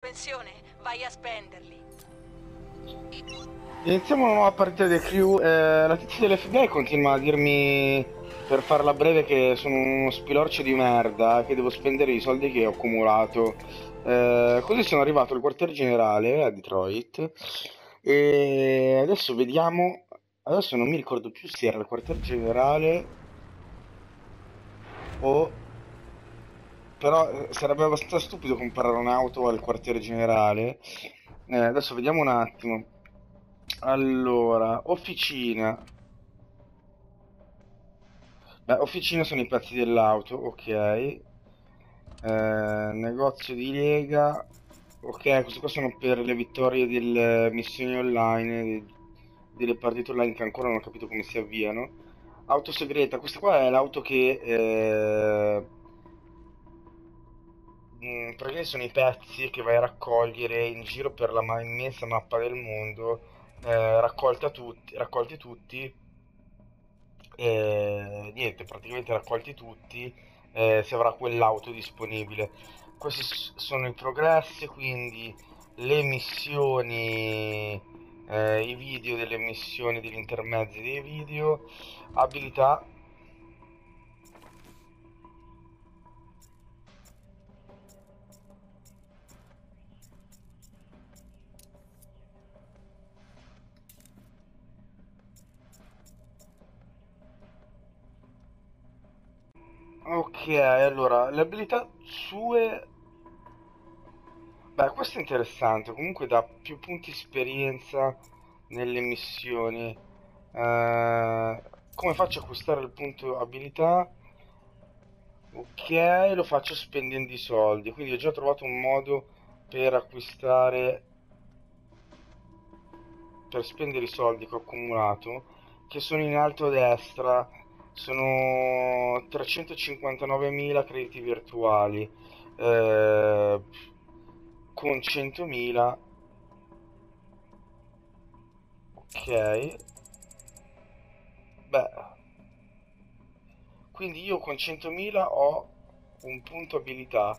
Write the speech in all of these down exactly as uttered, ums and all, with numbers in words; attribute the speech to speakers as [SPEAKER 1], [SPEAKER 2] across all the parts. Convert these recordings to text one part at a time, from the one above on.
[SPEAKER 1] pensione, vai a spenderli.
[SPEAKER 2] Iniziamo una nuova partita di crew. Eh, la tizia dell'F B I continua a dirmi, per farla breve, che sono uno spilorcio di merda, che devo spendere i soldi che ho accumulato. Eh, così sono arrivato al quartier generale a Detroit e adesso vediamo. Adesso non mi ricordo più se era il quartier generale o. Però eh, sarebbe abbastanza stupido comprare un'auto al quartiere generale. Eh, adesso vediamo un attimo. Allora, officina. Beh, officina sono i pezzi dell'auto, ok. Eh, negozio di Lega. Ok, queste qua sono per le vittorie delle missioni online, de- delle partite online che ancora non ho capito come si avviano. Auto segreta, questa qua è l'auto che eh, Mm, praticamente sono i pezzi che vai a raccogliere in giro per la ma- immensa mappa del mondo, eh, raccolta tutti, raccolti tutti, e niente, praticamente raccolti tutti, eh, si avrà quell'auto disponibile. Questi s- sono i progressi, quindi le missioni, eh, i video delle missioni, degli intermezzi dei video, abilità. Ok, allora, le abilità sue. Beh, questo è interessante, comunque dà più punti esperienza nelle missioni. Eh, come faccio a acquistare il punto abilità? Ok, lo faccio spendendo i soldi, quindi ho già trovato un modo per acquistare, per spendere i soldi che ho accumulato, che sono in alto a destra, sono trecentocinquantanovemila crediti virtuali, eh, con centomila. Ok, beh, quindi io con centomila ho un punto abilità.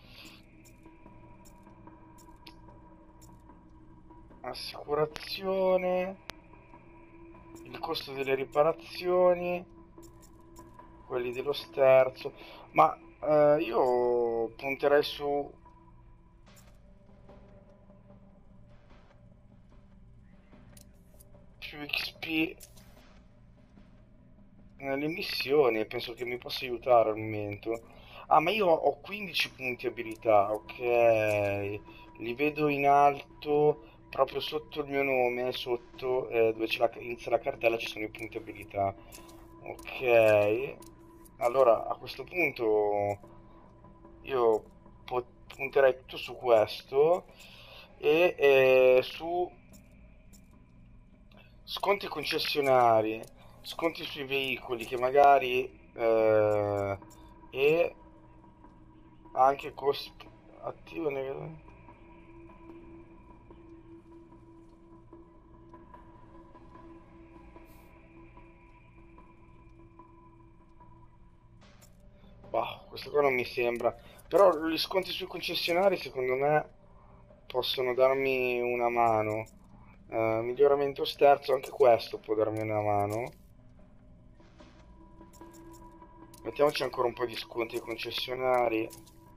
[SPEAKER 2] Assicurazione, il costo delle riparazioni, quelli dello sterzo. Ma eh, io punterei su più X P nelle missioni e penso che mi possa aiutare al momento. Ah, ma io ho quindici punti abilità, ok. Li vedo in alto, proprio sotto il mio nome, sotto eh, dove c'è la, inizia la cartella, ci sono i punti abilità. Ok. Allora, a questo punto io po- punterei tutto su questo e eh, su sconti concessionari, sconti sui veicoli che magari eh, e anche costi attivo negativo. Bah, questo qua non mi sembra. Però gli sconti sui concessionari secondo me possono darmi una mano. Eh, miglioramento sterzo, anche questo può darmi una mano. Mettiamoci ancora un po' di sconti ai concessionari.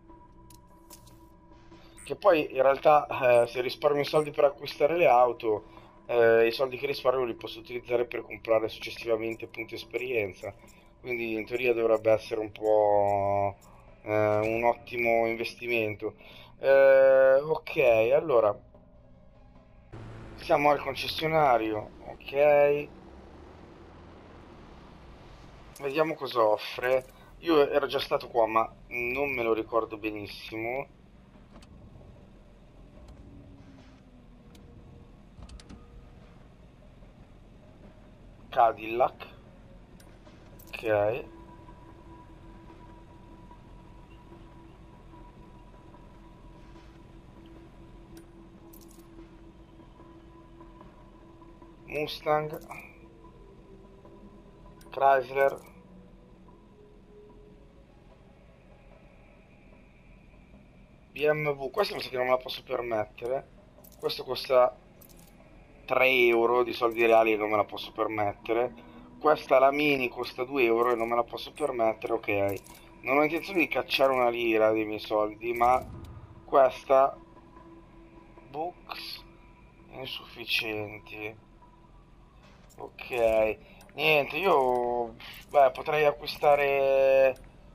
[SPEAKER 2] Che poi in realtà eh, se risparmio i soldi per acquistare le auto, eh, i soldi che risparmio li posso utilizzare per comprare successivamente punti esperienza. Quindi in teoria dovrebbe essere un po' eh, un ottimo investimento. Eh, ok, allora siamo al concessionario. Ok, vediamo cosa offre. Io ero già stato qua, ma non me lo ricordo benissimo. Cadillac. Ok. Mustang, Chrysler, B M W, questa mi sa che non me la posso permettere. Questo costa tre euro di soldi reali e non me la posso permettere. Questa la mini costa due euro e non me la posso permettere. Ok, non ho intenzione di cacciare una lira dei miei soldi, ma questa books insufficienti. Ok, niente, io beh, potrei acquistare.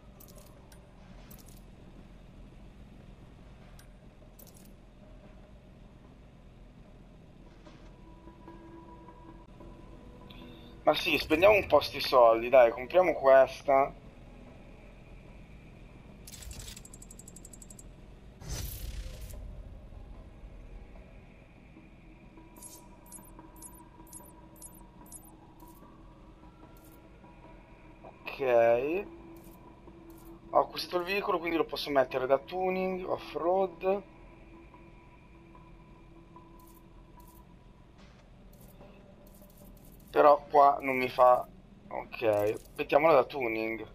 [SPEAKER 2] Ma sì, spendiamo un po' sti soldi, dai, compriamo questa. Ok. Ho acquistato il veicolo, quindi lo posso mettere da tuning, off-road. Però qua non mi fa. Ok, mettiamola da tuning.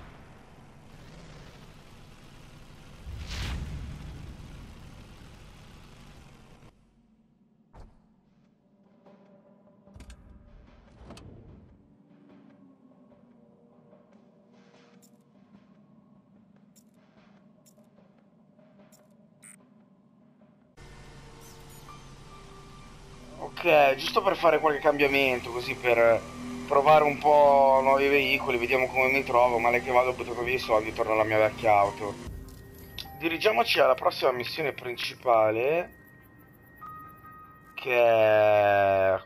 [SPEAKER 2] Ok, giusto per fare qualche cambiamento, così per provare un po' nuovi veicoli, vediamo come mi trovo, male che vado butto via i soldi, torno alla mia vecchia auto. Dirigiamoci alla prossima missione principale, che è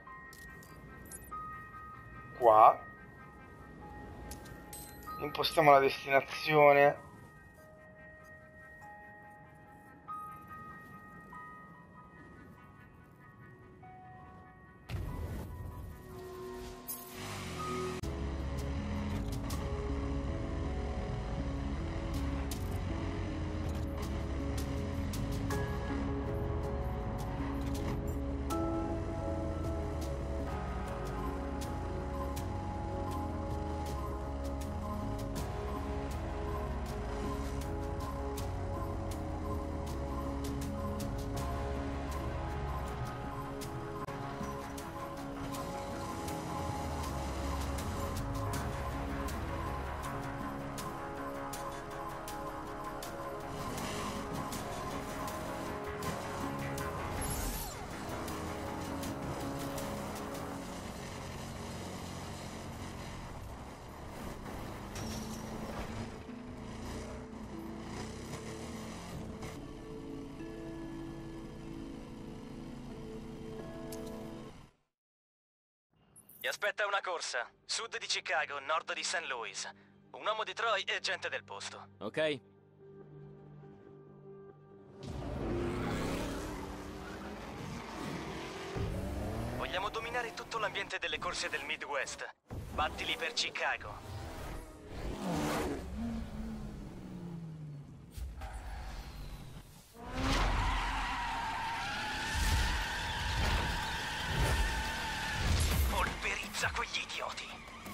[SPEAKER 2] qua. Impostiamo la destinazione.
[SPEAKER 3] Mi aspetta una corsa. Sud di Chicago, nord di Saint Louis. Un uomo di Troy e gente del posto.
[SPEAKER 4] Ok.
[SPEAKER 3] Vogliamo dominare tutto l'ambiente delle corse del Midwest. Battili per Chicago. Polverizza quegli idioti.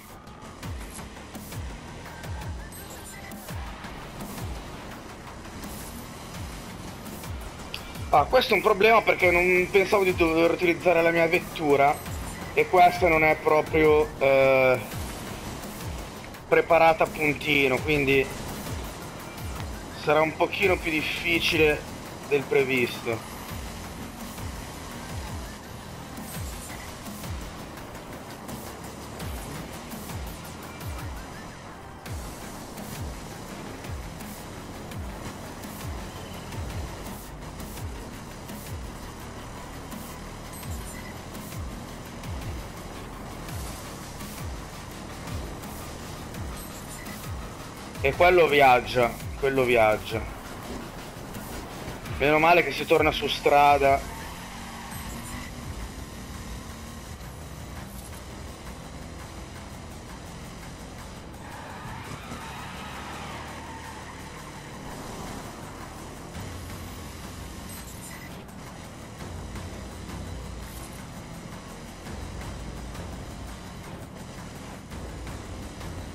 [SPEAKER 2] Ah, questo è un problema perché non pensavo di dover utilizzare la mia vettura e questa non è proprio eh, preparata a puntino, quindi sarà un pochino più difficile del previsto. E quello viaggia, quello viaggia. Meno male che si torna su strada.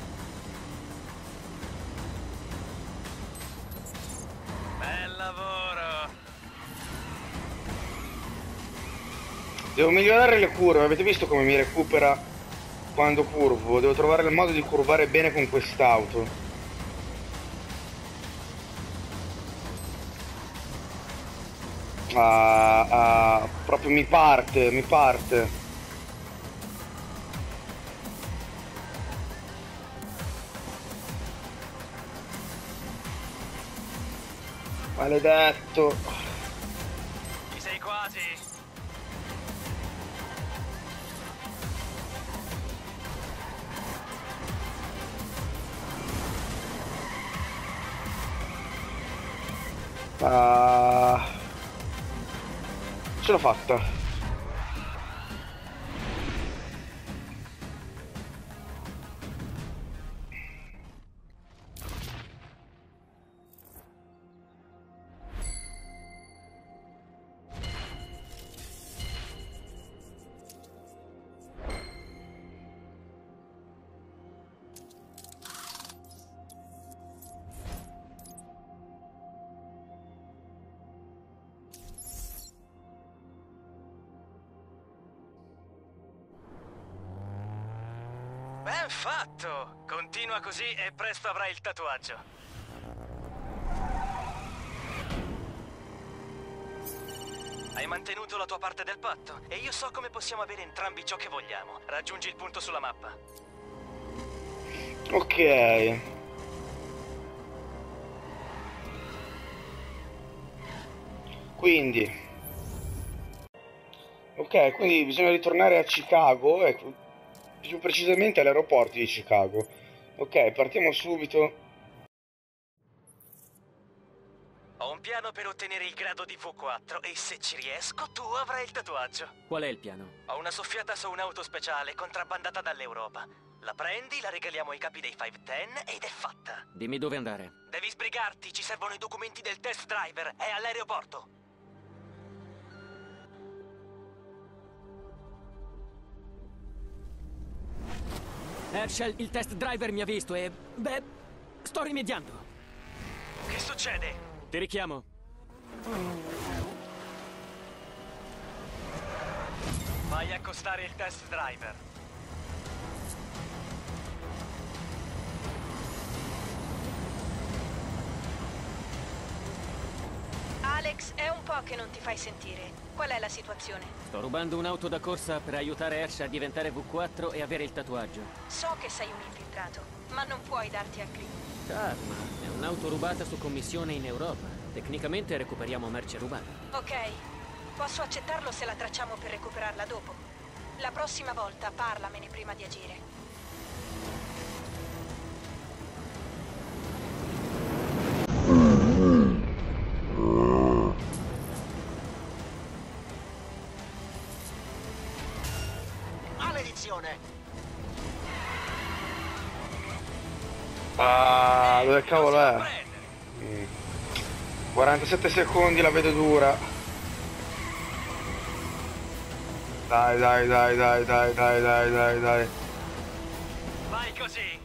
[SPEAKER 3] Bel lavoro.
[SPEAKER 2] Devo migliorare le curve, avete visto come mi recupera quando curvo? Devo trovare il modo di curvare bene con quest'auto. Ah, ah, proprio mi parte, mi parte. Maledetto.
[SPEAKER 3] Ci sei quasi.
[SPEAKER 2] Ah, ce l'ho fatta.
[SPEAKER 3] Ben fatto! Continua così e presto avrai il tatuaggio. Hai mantenuto la tua parte del patto e io so come possiamo avere entrambi ciò che vogliamo. Raggiungi il punto sulla mappa.
[SPEAKER 2] Ok. Quindi. Ok, quindi bisogna ritornare a Chicago, ecco. Più precisamente all'aeroporto di Chicago. Ok, partiamo subito.
[SPEAKER 3] Ho un piano per ottenere il grado di V quattro e se ci riesco tu avrai il tatuaggio.
[SPEAKER 4] Qual è il piano?
[SPEAKER 3] Ho una soffiata su un'auto speciale contrabbandata dall'Europa. La prendi, la regaliamo ai capi dei cinque dieci ed è fatta.
[SPEAKER 4] Dimmi dove andare.
[SPEAKER 3] Devi sbrigarti, ci servono i documenti del test driver, è all'aeroporto.
[SPEAKER 4] Herschel, il test driver mi ha visto e... beh, sto rimediando.
[SPEAKER 3] Che succede?
[SPEAKER 4] Ti richiamo.
[SPEAKER 3] Vai a accostare il test driver.
[SPEAKER 1] Alex, è un po' che non ti fai sentire. Qual è la situazione?
[SPEAKER 4] Sto rubando un'auto da corsa per aiutare Herschel a diventare V quattro e avere il tatuaggio.
[SPEAKER 1] So che sei un infiltrato, ma non puoi darti al crimine.
[SPEAKER 4] Calma, è un'auto rubata su commissione in Europa. Tecnicamente recuperiamo merce rubata.
[SPEAKER 1] Ok, posso accettarlo se la tracciamo per recuperarla dopo. La prossima volta parlamene prima di agire.
[SPEAKER 3] Maledizione!
[SPEAKER 2] Ah, dove cavolo è?
[SPEAKER 3] Non si può
[SPEAKER 2] Mm. quarantasette secondi, la vedo dura. Dai, dai, dai, dai, dai, dai, dai, dai, dai.
[SPEAKER 3] Vai così!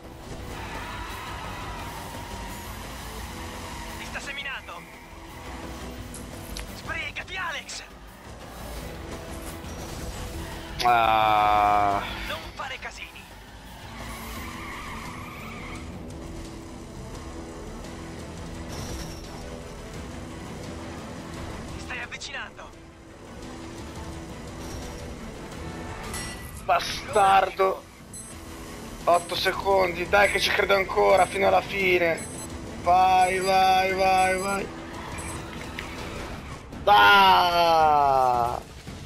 [SPEAKER 3] Ti sta seminando! Sbrigati, Alex!
[SPEAKER 2] Ah,
[SPEAKER 3] Non fare casini! Ti stai avvicinando!
[SPEAKER 2] bastardo. otto secondi, dai che ci credo ancora fino alla fine. Vai, vai, vai, vai. Ah!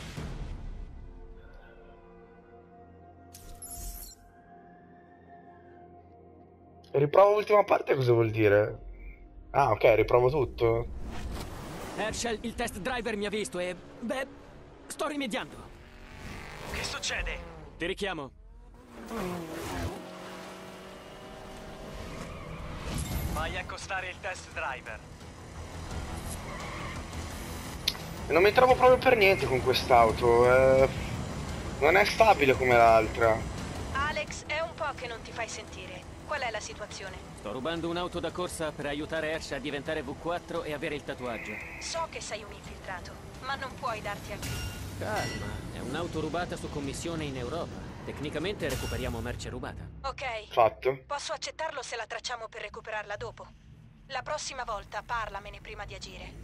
[SPEAKER 2] Riprovo l'ultima parte, cosa vuol dire? Ah, ok, riprovo tutto.
[SPEAKER 4] Herschel, il test driver mi ha visto e... beh, sto rimediando.
[SPEAKER 3] Che succede?
[SPEAKER 4] Ti richiamo.
[SPEAKER 3] Vai a accostare il test driver.
[SPEAKER 2] Non mi trovo proprio per niente con quest'auto. Eh, non è stabile come l'altra.
[SPEAKER 1] Alex, è un po' che non ti fai sentire. Qual è la situazione?
[SPEAKER 4] Sto rubando un'auto da corsa per aiutare Herschel a diventare V quattro e avere il tatuaggio.
[SPEAKER 1] So che sei un infiltrato, ma non puoi darti al crimine.
[SPEAKER 4] Calma, è un'auto rubata su commissione in Europa. Tecnicamente recuperiamo merce rubata.
[SPEAKER 1] Ok,
[SPEAKER 2] Fatto.
[SPEAKER 1] posso accettarlo se la tracciamo per recuperarla dopo. La prossima volta parlamene prima di agire.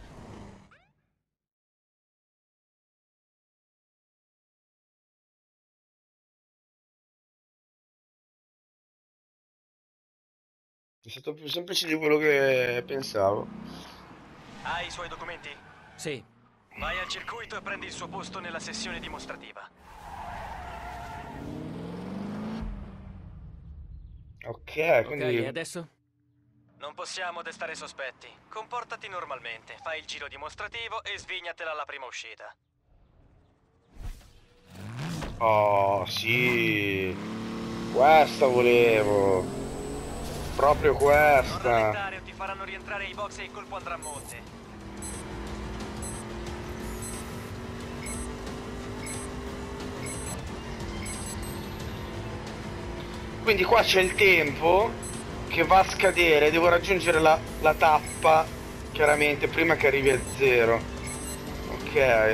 [SPEAKER 2] È stato più semplice di quello che pensavo.
[SPEAKER 3] Hai i suoi documenti?
[SPEAKER 4] Sì,
[SPEAKER 3] Vai al circuito e prendi il suo posto nella sessione dimostrativa.
[SPEAKER 2] Ok,
[SPEAKER 4] ok, e
[SPEAKER 2] quindi...
[SPEAKER 4] adesso?
[SPEAKER 3] Non possiamo destare sospetti. Comportati normalmente, fai il giro dimostrativo e svignatela alla prima uscita.
[SPEAKER 2] Oh, sì. Questa volevo. Proprio
[SPEAKER 3] Non
[SPEAKER 2] questa.
[SPEAKER 3] rallentare o ti faranno rientrare ai box e il colpo andrà a monte.
[SPEAKER 2] Quindi qua c'è il tempo che va a scadere. Devo raggiungere la, la tappa, chiaramente, prima che arrivi a zero. Ok.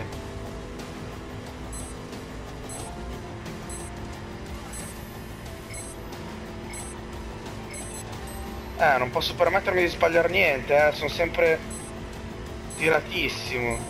[SPEAKER 2] Eh, non posso permettermi di sbagliare niente, eh. Sono sempre tiratissimo.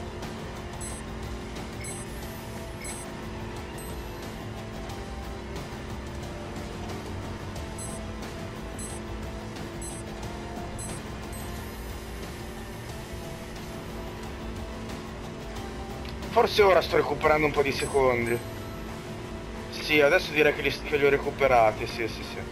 [SPEAKER 2] Forse ora sto recuperando un po' di secondi. Sì, adesso direi che li, che li ho recuperati, sì, sì, sì.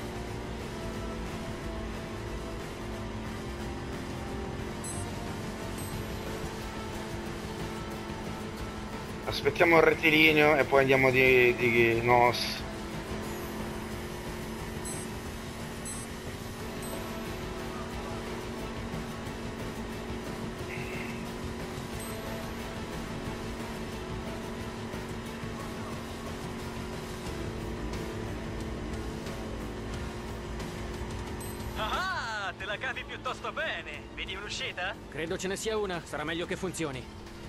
[SPEAKER 2] Aspettiamo il rettilineo e poi andiamo di, di N O S.
[SPEAKER 3] Ah, te la cavi piuttosto bene. Vedi un'uscita?
[SPEAKER 4] Credo ce ne sia una, sarà meglio che funzioni.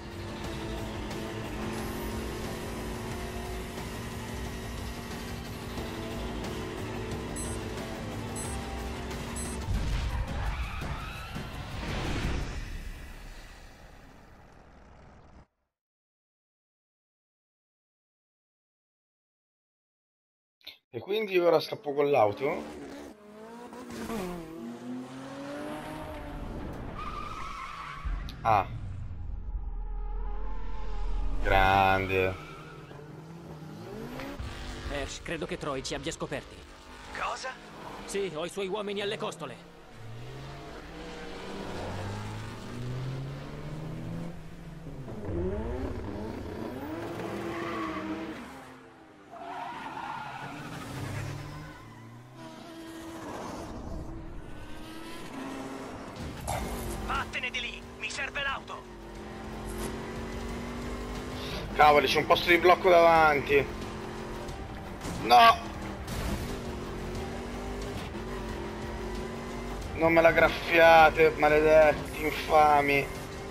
[SPEAKER 2] E quindi ora scappo con l'auto? Ah, grande.
[SPEAKER 4] Hersh, credo che Troy ci abbia scoperti.
[SPEAKER 3] Cosa?
[SPEAKER 4] Sì, ho i suoi uomini alle costole.
[SPEAKER 3] Vattene di lì, mi serve l'auto.
[SPEAKER 2] Cavoli, c'è un posto di blocco davanti. No! Non me la graffiate, maledetti, infami.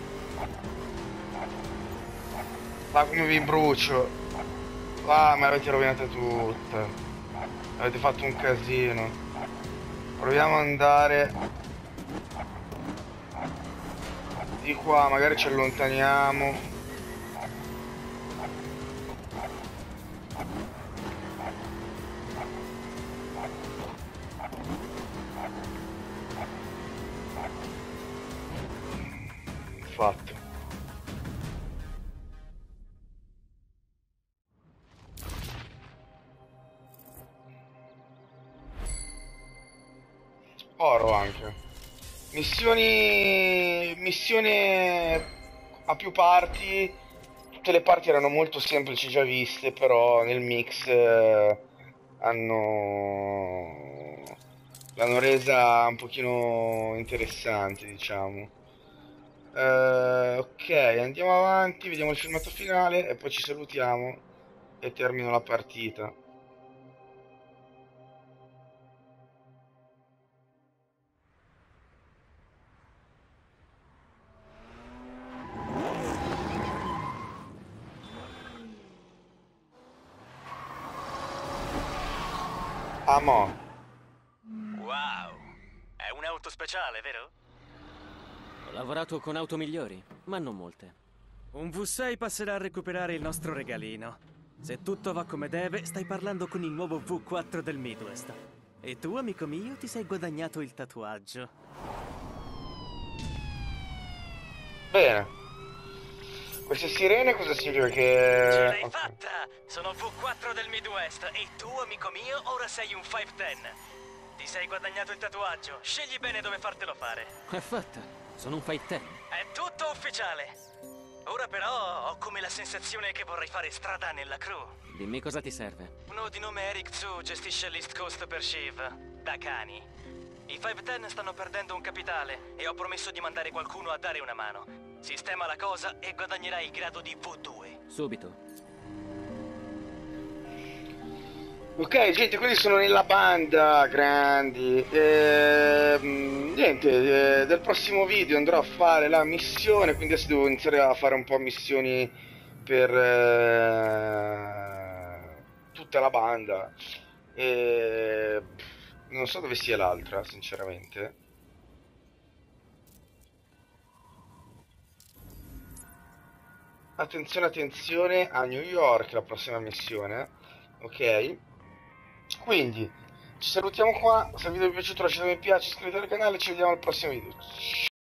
[SPEAKER 2] Va come vi brucio. Va, me l'avete rovinata tutta. Avete fatto un casino. Proviamo ad andare di qua, magari ci allontaniamo. Fatto. Oro anche. Missioni... Missione a più parti. Tutte le parti erano molto semplici già viste, però nel mix eh, hanno... l'hanno resa un pochino interessante, diciamo. Eh, ok, andiamo avanti, vediamo il filmato finale e poi ci salutiamo e termino la partita. Ah, mo.
[SPEAKER 3] Wow, è un'auto speciale, vero?
[SPEAKER 4] Ho lavorato con auto migliori, ma non molte.
[SPEAKER 5] Un V sei passerà a recuperare il nostro regalino. Se tutto va come deve, stai parlando con il nuovo V quattro del Midwest. E tu, amico mio, ti sei guadagnato il tatuaggio.
[SPEAKER 2] Bene. Queste sirene cosa significa
[SPEAKER 3] Ce
[SPEAKER 2] che...
[SPEAKER 3] l'hai
[SPEAKER 2] ok.
[SPEAKER 3] fatta! Sono V quattro del Midwest e tu, amico mio, ora sei un cinquecento. Ti sei guadagnato il tatuaggio. Scegli bene dove fartelo fare.
[SPEAKER 4] È fatta. Sono un five ten.
[SPEAKER 3] È tutto ufficiale. Ora però ho come la sensazione che vorrei fare strada nella crew.
[SPEAKER 4] Dimmi cosa ti serve.
[SPEAKER 3] Uno di nome Eric Zu gestisce l'East Coast per Shiv. Da cani. I cinquecento stanno perdendo un capitale e ho promesso di mandare qualcuno a dare una mano. Sistema la cosa e guadagnerai il grado di V due.
[SPEAKER 4] Subito.
[SPEAKER 2] Ok, gente, quindi sono nella banda, grandi. Ehm, niente, eh, del prossimo video andrò a fare la missione, quindi adesso devo iniziare a fare un po' missioni per eh, tutta la banda. E non so dove sia l'altra, sinceramente. Attenzione, attenzione, a New York la prossima missione. Ok. Quindi ci salutiamo qua. Se il video vi è piaciuto lasciate mi piace, iscrivetevi al canale, ci vediamo al prossimo video.